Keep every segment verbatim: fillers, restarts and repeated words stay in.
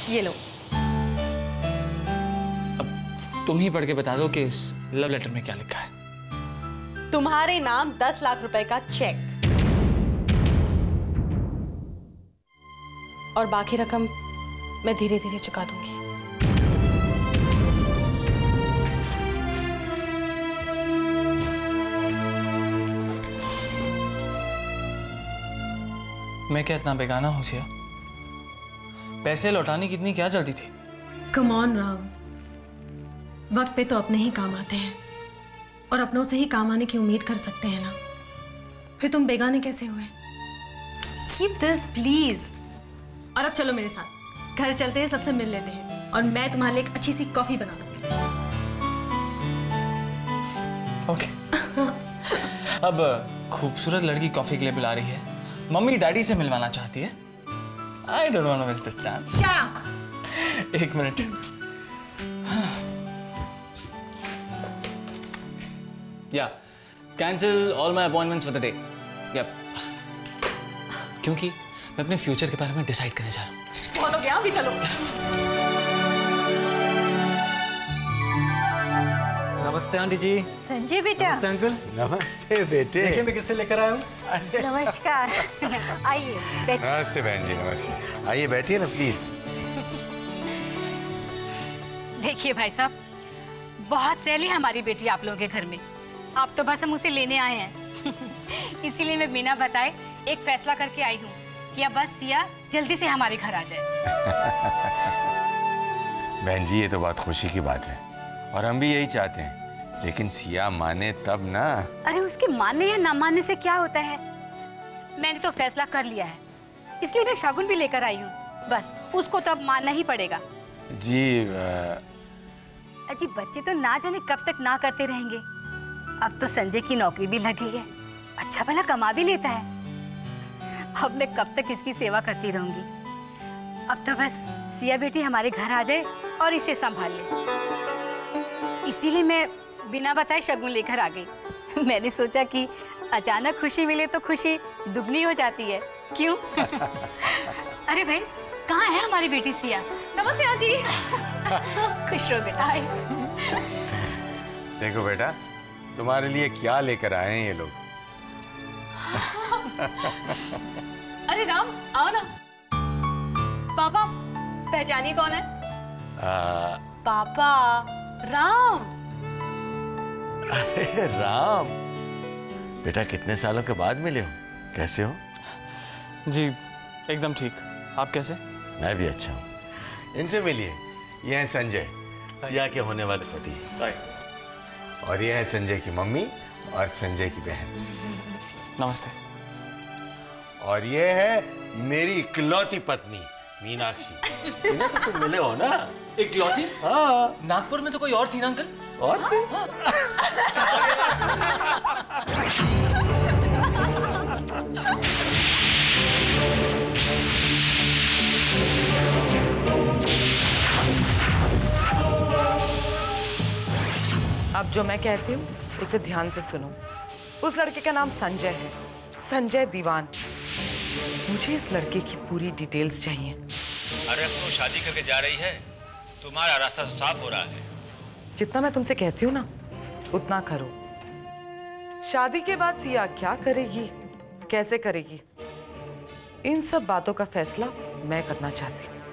ये लो। अब तुम ही पढ़ के बता दो कि इस लव लेटर में क्या लिखा है। तुम्हारे नाम दस लाख रुपए का चेक और बाकी रकम मैं धीरे धीरे चुका दूंगी। मैं क्या इतना बेगाना हूं सिया? पैसे लौटाने की इतनी क्या जल्दी थी? कम ऑन राम, वक्त पे तो अपने ही काम आते हैं और अपनों से ही काम आने की उम्मीद कर सकते हैं ना। फिर तुम बेगाने कैसे हुए? Keep this please। और अब चलो मेरे साथ, घर चलते हैं, सबसे मिल लेते हैं और मैं तुम्हारे लिए एक अच्छी सी कॉफी बना दूंगी। ओके। अब खूबसूरत लड़की कॉफी के लिए बुला रही है, मम्मी डैडी से मिलवाना चाहती है। I don't want to miss this chance। क्या? एक मिनट। या cancel all my appointments for the day. या क्योंकि मैं अपने फ्यूचर के बारे में डिसाइड करने जा रहा हूँ। बहुत हो गया, अभी चलो। नमस्ते आंटी जी। संजय बेटा। नमस्ते अंकल। नमस्ते बेटे। देखिए मैं किससे लेकर आया हूँ। नमस्कार। आइए बैठिए। नमस्ते बहन जी, नमस्ते। आइए बैठिए ना प्लीज। देखिए भाई साहब, बहुत रैली है हमारी बेटी आप लोगों के घर में। आप तो बस हम उसे लेने आए हैं। इसीलिए मैं बिना बताए एक फैसला करके आई हूँ कि अब बस सिया जल्दी से हमारे घर आ जाए। बहन जी ये तो बहुत खुशी की बात है और हम भी यही चाहते हैं, लेकिन सिया माने तब ना। अरे उसके मानने या ना मानने से क्या होता है? मैंने तो फैसला कर लिया है, इसलिए मैं शगुन भी लेकर आई हूँ। बस उसको तो अब मानना ही पड़ेगा। जी आ... अजी बच्चे तो ना जाने कब तक ना करते रहेंगे। अब तो संजय की नौकरी भी लग गई है, अच्छा भला कमा भी लेता है। अब मैं कब तक इसकी सेवा करती रहूंगी? अब तो बस सिया बेटी हमारे घर आ जाए और इसे संभाल ले। इसीलिए मैं बिना बताए शगुन लेकर आ गई। मैंने सोचा कि अचानक खुशी मिले तो खुशी दुगनी हो जाती है, क्यों? अरे भाई, कहाँ है हमारी बेटी सिया? नमस्ते आंटी। खुश रहो बेटा। देखो बेटा, तुम्हारे लिए क्या लेकर आए हैं ये लोग। अरे राम, आओ ना। पापा, पहचानिए कौन है? आ... पापा, राम। अरे राम, बेटा कितने सालों के बाद मिले हो, कैसे हो? जी एकदम ठीक, आप कैसे? मैं भी अच्छा हूँ। इनसे मिलिए, ये हैं संजय, सिया के होने वाले पति। और ये है संजय की मम्मी और संजय की बहन। नमस्ते। और ये है मेरी इकलौती पत्नी मीनाक्षी। इन्हें तो तुम मिले हो ना? इकलौती? हाँ। नागपुर में तो कोई और थी ना अंकल? और हाँ? अब जो मैं कहती हूँ उसे ध्यान से सुनो। उस लड़के का नाम संजय है, संजय दीवान। मुझे इस लड़के की पूरी डिटेल्स चाहिए। अरे अब तो शादी करके जा रही है, तुम्हारा रास्ता तो साफ हो रहा है। जितना मैं तुमसे कहती हूँ ना, उतना करो। शादी के बाद सिया क्या करेगी, कैसे करेगी, इन सब बातों का फैसला मैं करना चाहती हूँ।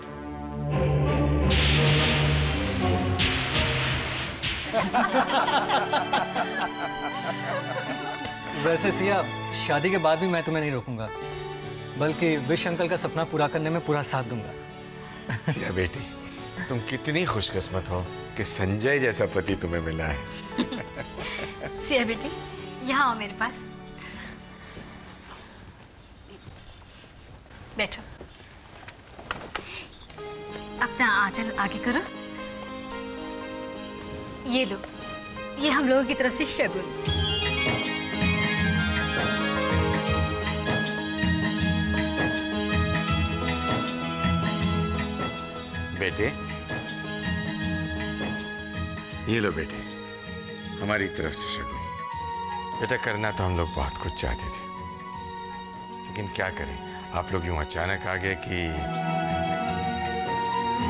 वैसे सिया, शादी के बाद भी मैं तुम्हें नहीं रोकूंगा, बल्कि विश अंकल का सपना पूरा करने में पूरा साथ दूंगा। सिया बेटी, तुम कितनी खुशकिस्मत हो कि संजय जैसा पति तुम्हें मिला है। सिया बेटी, यहाँ आओ मेरे पास, बैठो। अपना आंचल आगे करो। ये लो, ये हम लोगों की तरफ से शगुन। बेटे, ये लो बेटे, हमारी तरफ से शगुन। बेटा करना तो हम लोग बहुत कुछ चाहते थे, लेकिन क्या करें, आप लोग यूं अचानक आ गए कि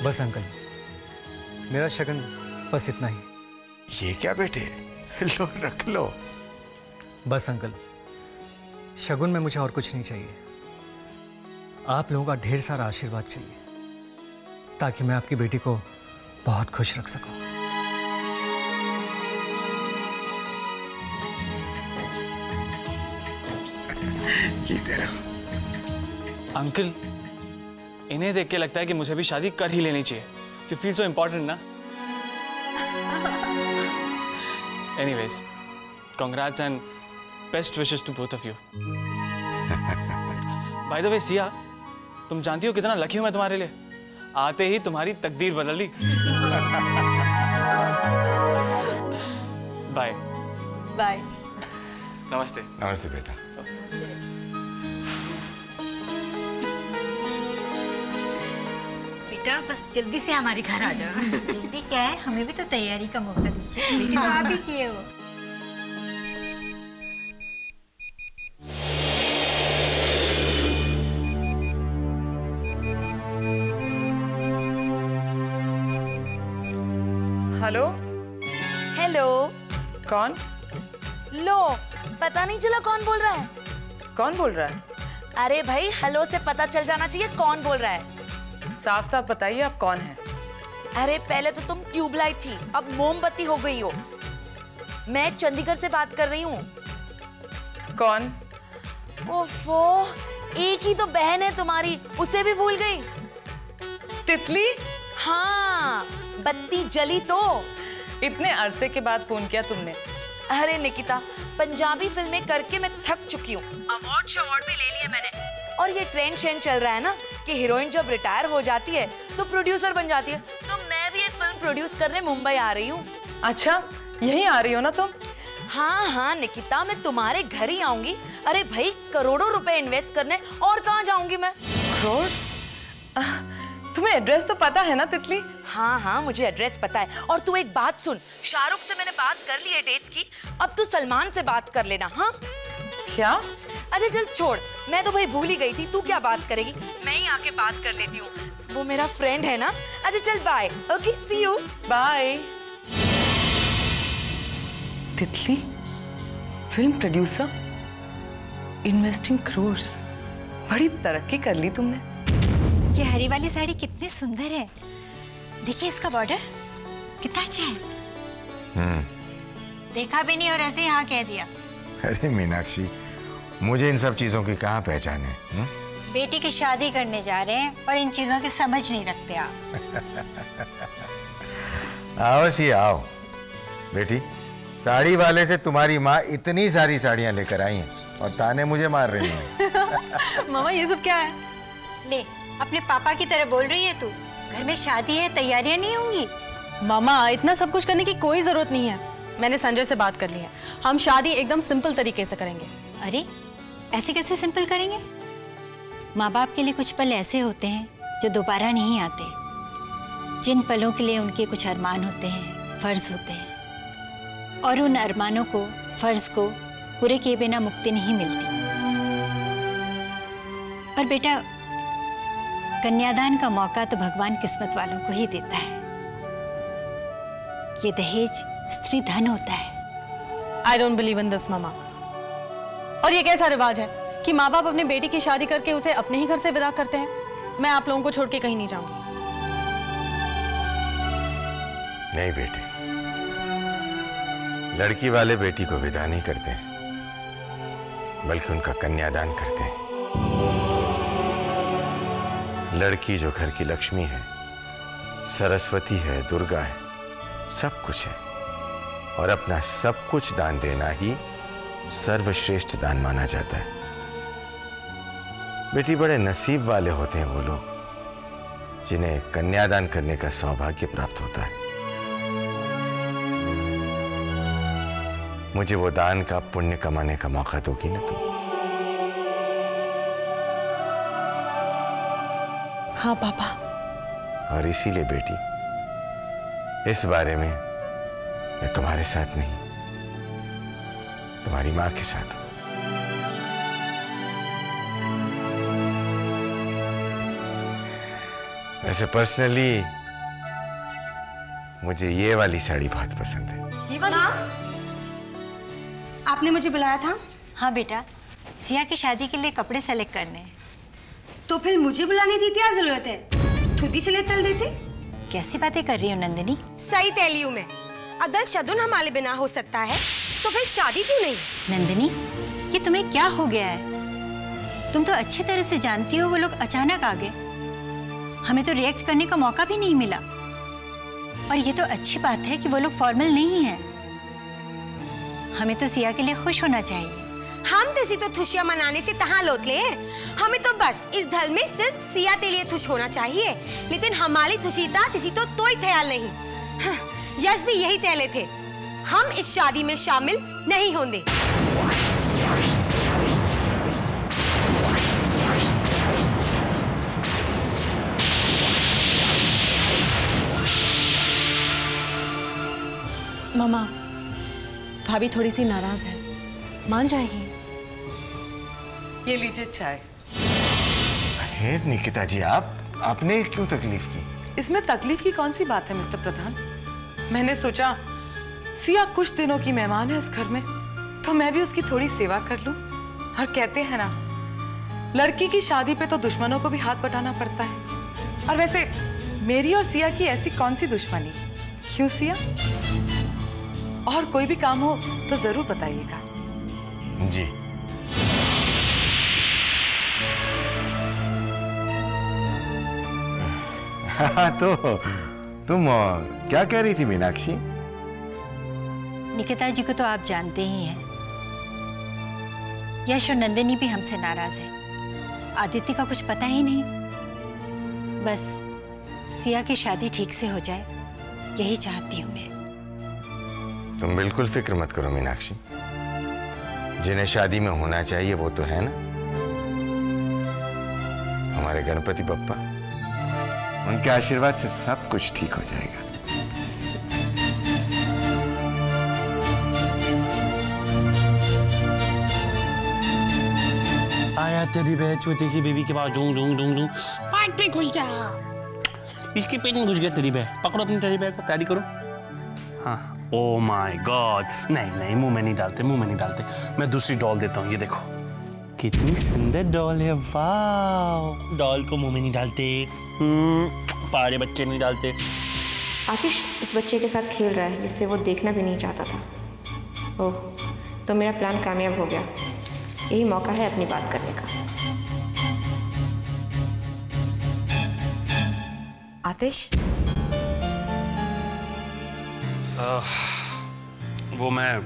बस अंकल, मेरा शगन बस इतना ही। ये क्या बेटे, लो रख लो। बस अंकल, शगुन में मुझे और कुछ नहीं चाहिए। आप लोगों का ढेर सारा आशीर्वाद चाहिए ताकि मैं आपकी बेटी को बहुत खुश रख सकूं। जीते रहो। अंकल, इन्हें देख के लगता है कि मुझे भी शादी कर ही लेनी चाहिए। यू फील सो इम्पोर्टेंट ना? Anyways, congrats and best wishes to both of you. By the way Siya, तुम जानती हो कितना लकी हूं मैं तुम्हारे लिए। आते ही तुम्हारी तकदीर बदल दी। Bye bye. नमस्ते। नमस्ते बेटा। बेटा बस जल्दी से हमारे घर आ जाओ। जल्दी क्या है, हमें भी तो तैयारी का मौका दीजिए। बेटी तो आप ही किए हो। हेलो। हेलो। कौन? लो, पता नहीं चला कौन बोल रहा है? कौन बोल रहा है? अरे भाई, हेलो से पता चल जाना चाहिए कौन बोल रहा है। साफ साफ बताइए आप कौन हैं? अरे पहले तो तुम ट्यूबलाइट थी, अब मोमबत्ती हो गई हो। मैं चंडीगढ़ से बात कर रही हूँ। कौन? ओफो, एक ही तो बहन है तुम्हारी, उसे भी भूल गई। तितली? हाँ, बत्ती जली तो। इतने अरसे के बाद फोन किया तुमने? अरे निकिता, पंजाबी फिल्में करके मैं थक चुकी हूँ। अवार्ड शवार्ड भी ले लिए मैंने। और ये ट्रेंड शेंड चल रहा है ना कि हीरोइन जब रिटायर हो जाती है तो प्रोड्यूसर बन जाती है। तो मैं भी एक फिल्म प्रोड्यूस करने मुंबई आ रही हूँ। अच्छा, यहीं आ रही हो ना तुम? हाँ हाँ निकिता, मैं तुम्हारे घर ही आऊंगी। अरे भाई, करोड़ों रुपए इन्वेस्ट करने, और कहाँ जाऊंगी मैं? क्रोर्स? तुम्हें एड्रेस तो पता है ना तितली? हाँ हाँ, मुझे एड्रेस पता है। और तू एक बात सुन, शाहरुख से मैंने बात कर ली है डेट्स की। अब तू सलमान से बात कर लेना। हाँ क्या? अरे चल छोड़, मैं तो भाई भूल ही गई थी। तू क्या बात करेगी, मैं ही आके बात कर लेती हूँ। वो मेरा फ्रेंड है ना। अच्छा चल bye. Okay, see you. Bye. Titli, film producer, investing crores. बड़ी तरक्की कर ली तुमने। ये हरी वाली साड़ी कितनी सुंदर है। देखिए इसका बॉर्डर कितना अच्छा है। हम्म। देखा भी नहीं और ऐसे ही हाँ कह दिया। अरे मीनाक्षी, मुझे इन सब चीजों की कहाँ पहचान है। हुँ? बेटी की शादी करने जा रहे हैं और इन चीजों की समझ नहीं रखते आप। आओ सी आओ। बेटी, साड़ी वाले से तुम्हारी माँ इतनी सारी साड़ियाँ लेकर आई हैं और ताने मुझे मार रही हैं। मामा ये सब क्या है? ले, अपने पापा की तरह बोल रही है तू। घर में शादी है, तैयारियां नहीं होंगी। मामा, इतना सब कुछ करने की कोई जरूरत नहीं है। मैंने संजय से बात कर ली है। हम शादी एकदम सिंपल तरीके से करेंगे। अरे ऐसे कैसे सिंपल करेंगे? माँ बाप के लिए कुछ पल ऐसे होते हैं जो दोबारा नहीं आते। जिन पलों के लिए उनके कुछ अरमान होते हैं, फर्ज होते हैं, और उन अरमानों को, फर्ज को पूरे किए बिना मुक्ति नहीं मिलती। और बेटा, कन्यादान का मौका तो भगवान किस्मत वालों को ही देता है। ये दहेज स्त्री धन होता है। I don't believe in this मामा। और ये कैसा रिवाज है कि माँ बाप अपने बेटी की शादी करके उसे अपने ही घर से विदा करते हैं? मैं आप लोगों को छोड़ के कहीं नहीं जाऊंगी। नहीं बेटे, लड़की वाले बेटी को विदा नहीं करते हैं, बल्कि उनका कन्यादान करते हैं। लड़की जो घर की लक्ष्मी है, सरस्वती है, दुर्गा है, सब कुछ है। और अपना सब कुछ दान देना ही सर्वश्रेष्ठ दान माना जाता है। बेटी, बड़े नसीब वाले होते हैं वो लोग जिन्हें कन्यादान करने का सौभाग्य प्राप्त होता है। मुझे वो दान का पुण्य कमाने का मौका दोगी ना तुम? हाँ पापा। और इसीलिए बेटी, इस बारे में मैं तुम्हारे साथ नहीं, तुम्हारी माँ के साथ हूं। वैसे पर्सनली मुझे ये वाली साड़ी बहुत पसंद है। ये वाली? आपने मुझे बुलाया था? हाँ बेटा, सिया की शादी के लिए कपड़े सेलेक्ट करने हैं। तो फिर मुझे बुलाने की क्या जरूरत है? खुद ही सिलेक्ट कर देते। कैसी बातें कर रही हो नंदिनी? सही तैली हूं मैं। अगर शगुन हमारे बिना हो सकता है तो फिर शादी क्यों नहीं? नंदिनी, ये तुम्हें क्या हो गया है? तुम तो अच्छी तरह से जानती हो वो लोग अचानक आ गए, हमें तो रिएक्ट करने का मौका भी नहीं मिला। और ये तो अच्छी बात है कि वो लोग फॉर्मल नहीं है। हमें तो सिया के लिए खुश होना चाहिए। हम तेसी तो खुशियां मनाने से तहां लोट ले। हमें तो बस इस धल में सिर्फ सिया के लिए खुश होना चाहिए, लेकिन हमारी खुशी था किसी तो कोई ख्याल नहीं। हाँ, यश भी यही तहले थे, हम इस शादी में शामिल नहीं होंगे। मामा, भाभी थोड़ी सी नाराज है, मान जाएगी। ये लीजिए चाय। अरे निकिता जी, आप आपने क्यों तकलीफ की? इसमें तकलीफ की कौन सी बात है मिस्टर प्रधान? मैंने सोचा सिया कुछ दिनों की मेहमान है इस घर में, तो मैं भी उसकी थोड़ी सेवा कर लूं। और कहते हैं ना, लड़की की शादी पे तो दुश्मनों को भी हाथ बटाना पड़ता है। और वैसे मेरी और सिया की ऐसी कौन सी दुश्मनी? क्यों सिया? और कोई भी काम हो तो जरूर बताइएगा। जी। हाँ, तो तुम क्या कह रही थी मीनाक्षी? निकिता जी को तो आप जानते ही हैं। यश और नंदिनी भी हमसे नाराज है। आदित्य का कुछ पता ही नहीं। बस सिया की शादी ठीक से हो जाए, यही चाहती हूँ मैं। तुम बिल्कुल फिक्र मत करो मीनाक्षी, जिन्हें शादी में होना चाहिए वो तो है ना, हमारे गणपति बप्पा। उनके आशीर्वाद से सब कुछ ठीक हो जाएगा। आया तेरी बहन छोटी सी बेबी के पास, डूं डूं डूं डूं पार्ट में घुस गया, इसके पेट में घुस गया टेडी बेयर। पकड़ो अपनी टेडी बेयर को, तैयारी करो। हाँ, ओह माय गॉड, नहीं नहीं मुंह में नहीं डालते, मुंह में नहीं डालते। मैं दूसरी डॉल देता हूँ, ये देखो कितनी सुंदर डॉल है। वाह, डॉल को मुंह में नहीं डालते, पारे बच्चे नहीं डालते। आतिश इस बच्चे के साथ खेल रहा है जिससे वो देखना भी नहीं चाहता था। ओह, तो मेरा प्लान कामयाब हो गया। यही मौका है अपनी बात करने का। आतिश, आ, वो मैं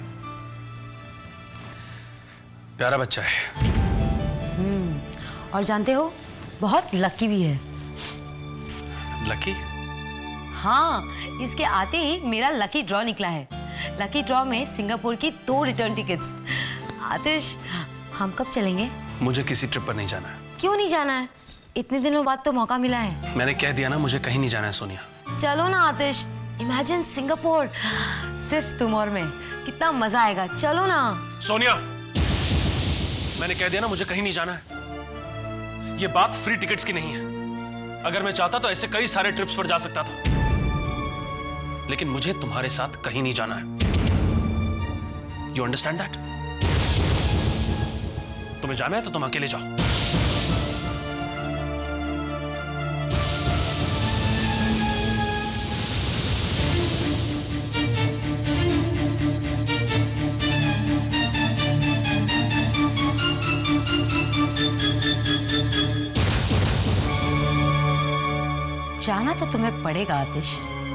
प्यारा बच्चा है। हम्म, और जानते हो बहुत लकी भी है। लकी? हाँ, इसके आते ही मेरा लकी ड्रॉ निकला है। लकी ड्रॉ में सिंगापुर की दो रिटर्न टिकट्स। आतिश, हम कब चलेंगे? मुझे किसी ट्रिप पर नहीं जाना है। क्यों नहीं जाना है? इतने दिनों बाद तो मौका मिला है। मैंने कह दिया ना, मुझे कहीं नहीं जाना है सोनिया। चलो ना आतिश, इमेजिन सिंगापुर सिर्फ तुम और मैं, कितना मजा आएगा। चलो ना सोनिया, मैंने कह दिया ना, मुझे कहीं नहीं जाना है। ये बात फ्री टिकट्स की नहीं है। अगर मैं चाहता तो ऐसे कई सारे ट्रिप्स पर जा सकता था, लेकिन मुझे तुम्हारे साथ कहीं नहीं जाना है। You understand that? तुम्हें जाना है तो तुम अकेले जाओ। जाना तो तुम्हें पड़ेगा आतिश।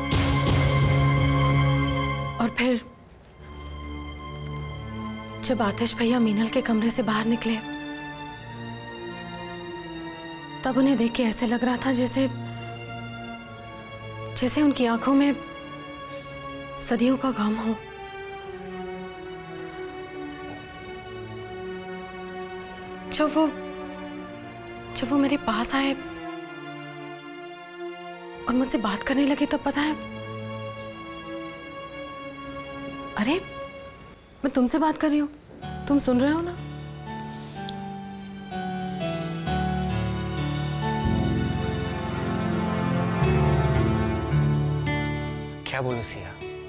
और फिर जब आतिश भैया मीनल के कमरे से बाहर निकले, तब उन्हें देख के ऐसे लग रहा था जैसे जैसे उनकी आंखों में सदियों का गम हो। जब वो जब वो मेरे पास आए और मुझसे बात करने लगे, तब पता है, अरे मैं तुमसे बात कर रही हूँ, तुम सुन रहे हो ना? क्या बोलूं सिया,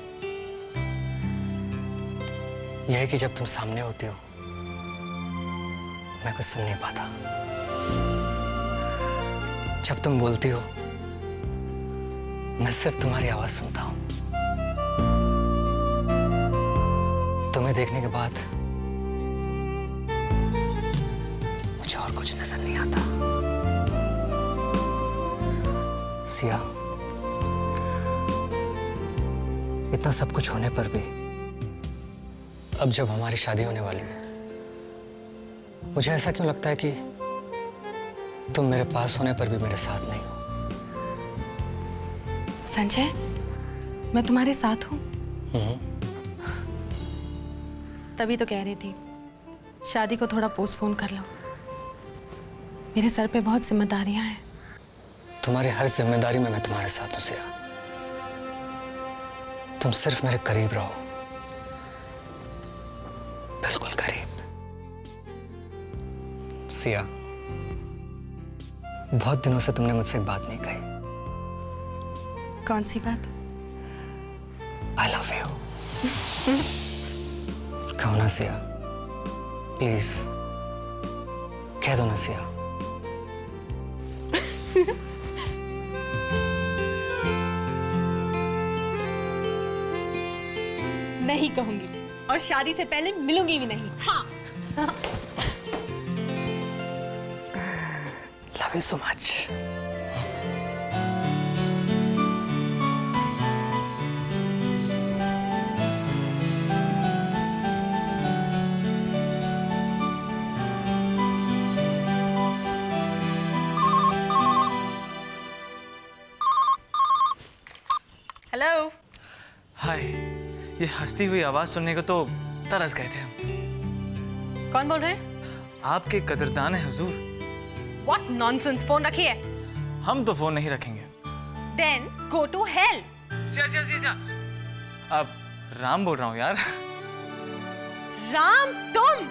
यह है कि जब तुम सामने होती हो मैं कुछ सुन नहीं पाता। जब तुम बोलती हो मैं सिर्फ तुम्हारी आवाज सुनता हूं। तुम्हें देखने के बाद मुझे और कुछ नजर नहीं आता। सिया, इतना सब कुछ होने पर भी अब जब हमारी शादी होने वाली है, मुझे ऐसा क्यों लगता है कि तुम मेरे पास होने पर भी मेरे साथ नहीं हो। संजय, मैं तुम्हारे साथ हूं। तभी तो कह रही थी शादी को थोड़ा पोस्टपोन कर लो। मेरे सर पे बहुत जिम्मेदारियां हैं। तुम्हारी हर जिम्मेदारी में मैं तुम्हारे साथ हूं सिया। तुम सिर्फ मेरे करीब रहो, बिल्कुल करीब। सिया, बहुत दिनों से तुमने मुझसे एक बात नहीं कही। कौन सी बात? I love you. कहो ना सिया, प्लीज कह दो ना सिया। नहीं कहूंगी और शादी से पहले मिलूंगी भी नहीं। हाँ। Love you so much. Hello. Hi, ये हंसती हुई आवाज सुनने को तो तरस गए थे हम। कौन बोल रहे हैं? आपके कदरदान है हुजूर। What nonsense! फोन रखिए। हम तो फोन नहीं रखेंगे। Then go to hell. जा जा जा जा। अब राम बोल रहा हूँ यार। राम तुम?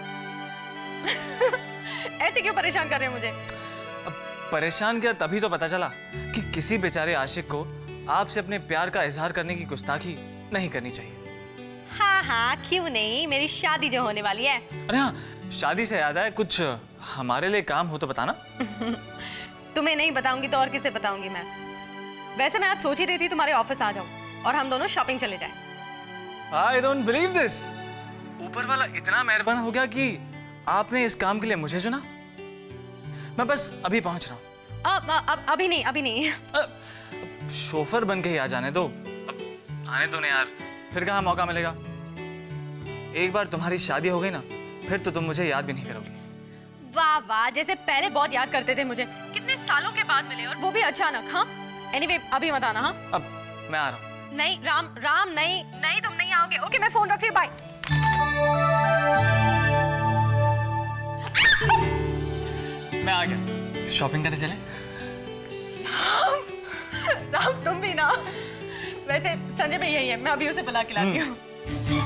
ऐसे क्यों परेशान कर रहे हो मुझे? अब परेशान किया तभी तो पता चला कि किसी बेचारे आशिक को आपसे अपने प्यार का इजहार करने की गुस्ताखी नहीं करनी चाहिए। हाँ हाँ, क्यों नहीं, मेरी शादी जो होने वाली है। अरे हाँ, शादी से याद आया, कुछ हमारे लिए काम हो तो बताना। तुम्हें नहीं बताऊंगी तो और किसे बताऊंगी मैं। वैसे मैं आज सोच ही रही थी तुम्हारे ऑफिस आ जाऊं और हम दोनों शॉपिंग चले जाएं। I don't believe this. ऊपर वाला इतना मेहरबान हो गया कि आपने इस काम के लिए मुझे चुना। मैं बस अभी पहुंच रहा हूँ। अब, अब अभी नहीं, अभी नहीं। शोफर बन के ही आ जाने दो। अब आने दो ना यार, फिर कहाँ मौका मिलेगा। एक बार तुम्हारी शादी हो गई ना, फिर तो तुम मुझे याद भी नहीं करोगी। वाह वाह, जैसे पहले बहुत याद करते थे मुझे। कितने सालों के बाद मिले और वो भी अचानक। हाँ, एनीवे अभी मत आना। हाँ, अब मैं आ रहा हूँ। नहीं राम, राम नहीं नहीं, तुम नहीं आओगे। ओके, मैं फोन रख रही हूँ, बाय। मैं आ गया। शॉपिंग करने चले? राम, राम तुम भी ना। वैसे संजय भी यही है, मैं अभी उसे बुला के लाती हूँ।